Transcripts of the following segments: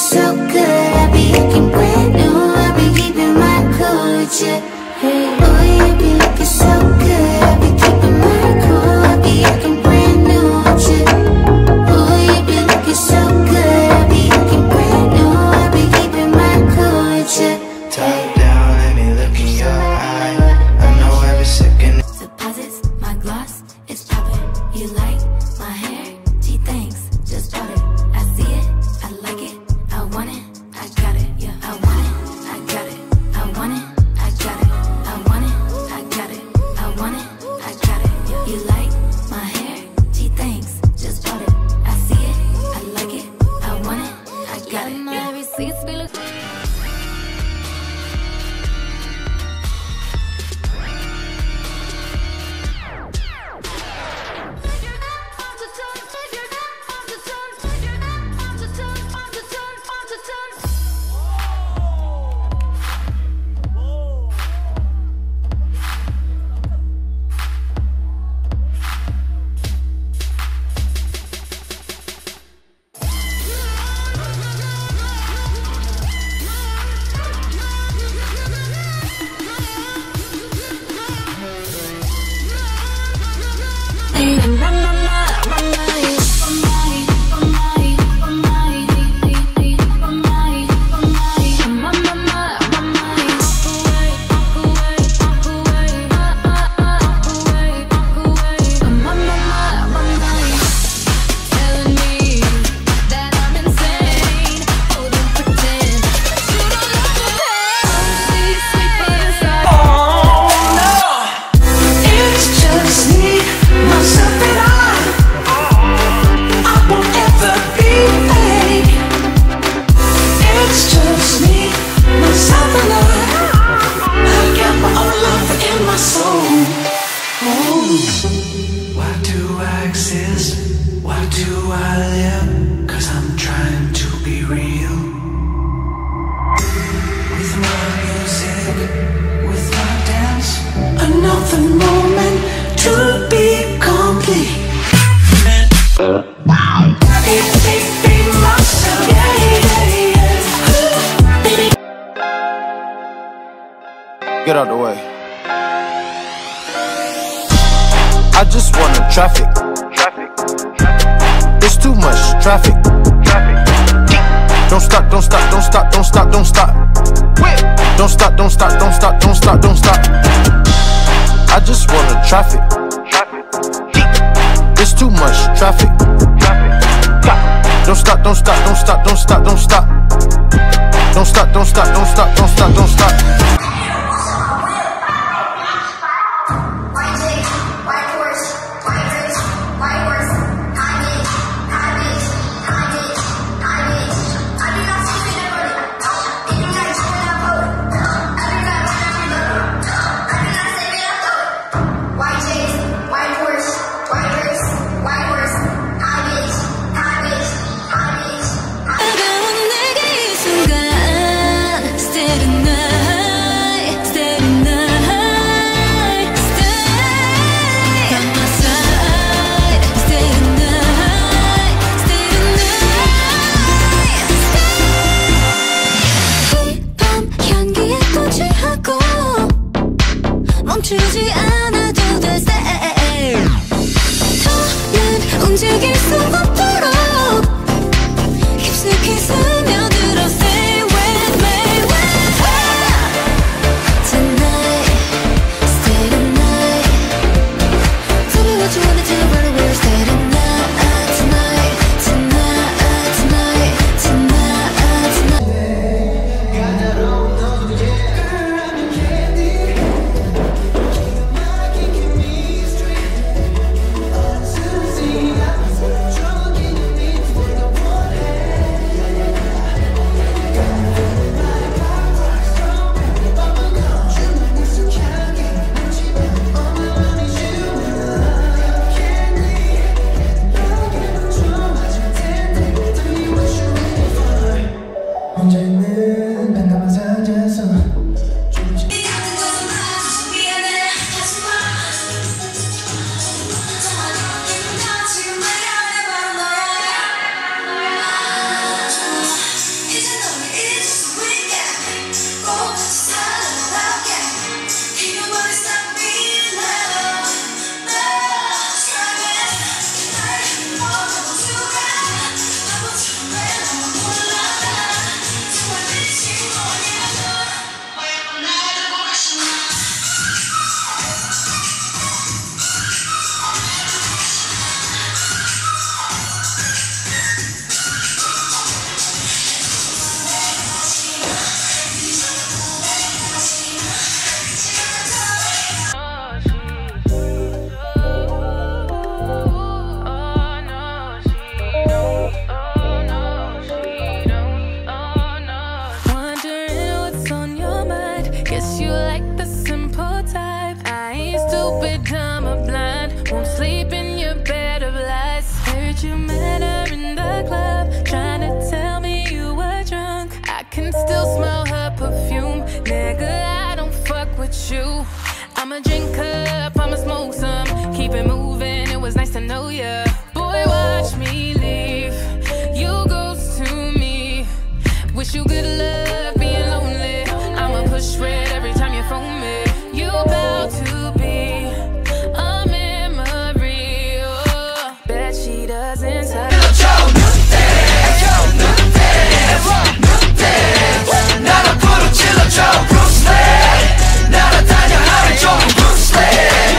so good, I be looking brand new. I be keeping my cool with you. Hey, oh, you be looking so good, I be keeping my cool. I be looking brand new with you. Oh, you be looking so good, I be looking brand new. I be keeping my cool with you. Top down, let me look in your eye. I know every second. Deposits, my gloss, it's poppin'. You like my hair? Gee, thanks, just bought it. I see it, I like it, I want it, I got it. Yeah, I want it, I got it. I want it, I got it. I want it, I got it. I want it, I got it. Yeah. You like my hair? Gee, thanks, just bought it. I see it, I like it, I want it, I got it. My receipts be look. Why do I exist? Why do I live? 'Cause I'm trying to be real. With my music, with my dance, another moment to be complete. Be myself, yeah, yeah, yeah. Get out the way. I just wanna traffic. It's too much traffic. Don't stop, don't stop, don't stop, don't stop, don't stop. Don't stop, don't stop, don't stop, don't stop, don't stop. I just wanna traffic. It's too much traffic. Don't stop, don't stop, don't stop, don't stop, don't stop. Don't stop, don't stop, don't stop, don't stop, don't stop. 내게 이 순간 still 나 won't sleep in your bed of lies. Heard you met her in the club, trying to tell me you were drunk. I can still smell her perfume. Nigga, I don't fuck with you. I'ma drink up, I'ma smoke some. Keep it moving, it was nice to know ya. Boy, watch me leave. You ghost to me. Wish you good luck being lonely. I'ma push red every time you phone me. You about to be a memory. Oh, bet she doesn't touch. 나를 부르질러줘 Bruce Lee 날아다녀 하루 종일 Bruce Lee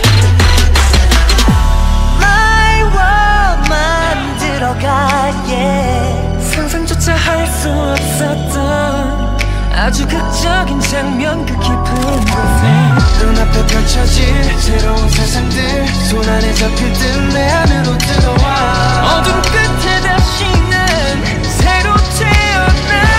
My world 만들어가 yeah. 상상조차 할 수 없었던 아주 극적인 장면 그 깊은 곳에 눈앞에 펼쳐질 새로운 세상들 손안에 잡힐 듯 내 안으로 들어와 어둠 끝에 다시 난 새로 태어나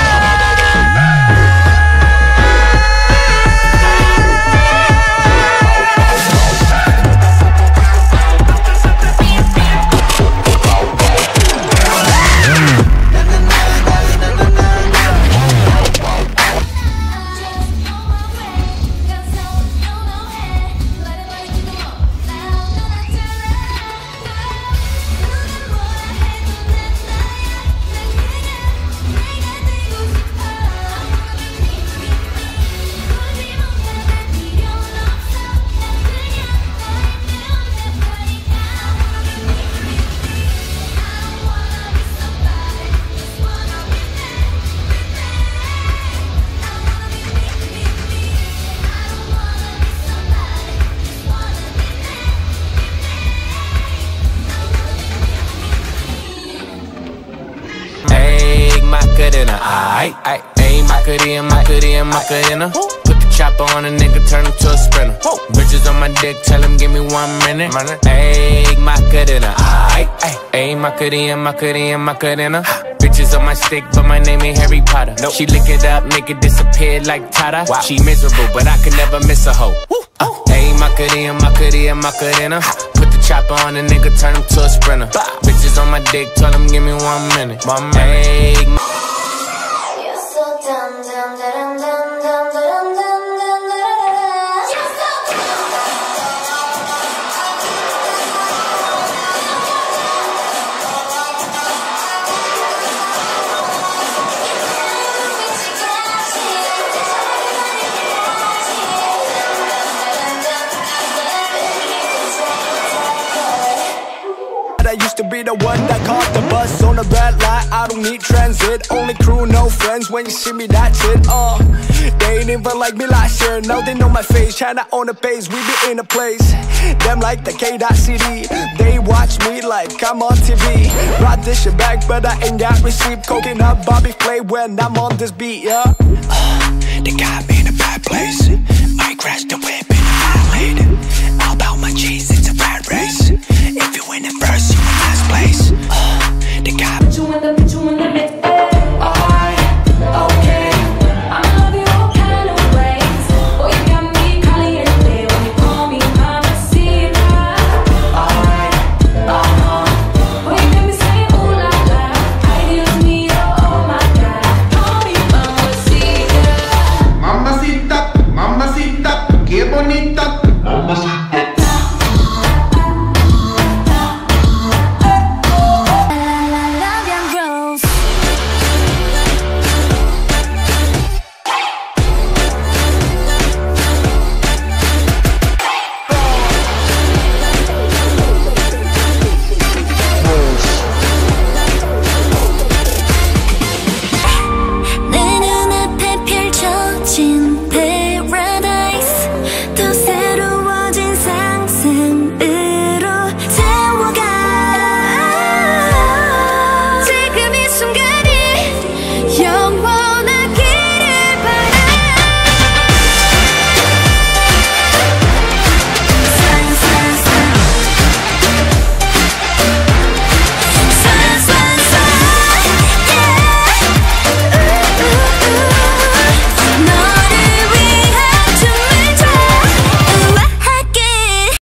Macarena, aight, aight. Ayy, Macarena. Put the chopper on a nigga, turn him to a sprinter. Bitches on my dick, tell him give me 1 minute. Ayy, Macarena, aight, aight. Ayy, Macarena. Bitches on my stick, but my name ain't Harry Potter. She lick it up, make it disappear like Tata. She miserable, but I could never miss a hoe. Ayy, Macarena. Put the chopper on a nigga, turn him to a sprinter. Bitches on my dick, tell him give me 1 minute. Ayy. You're so dumb, dumb, dumb, dumb, dumb, dumb, dumb, dumb, dumb. You're so I used to be the one that caught the bus on the red light. I don't need transit, only crew, no friends. When you see me, that's it. They ain't even like me last year. Now they know my face, China on the page. We be in a place. Them like the K.CD. They watch me like I'm on TV. Brought this shit back, but I ain't got receipt. Coking up Bobby Flay when I'm on this beat, yeah. They got me in a bad place. Might crash the whip in a violate.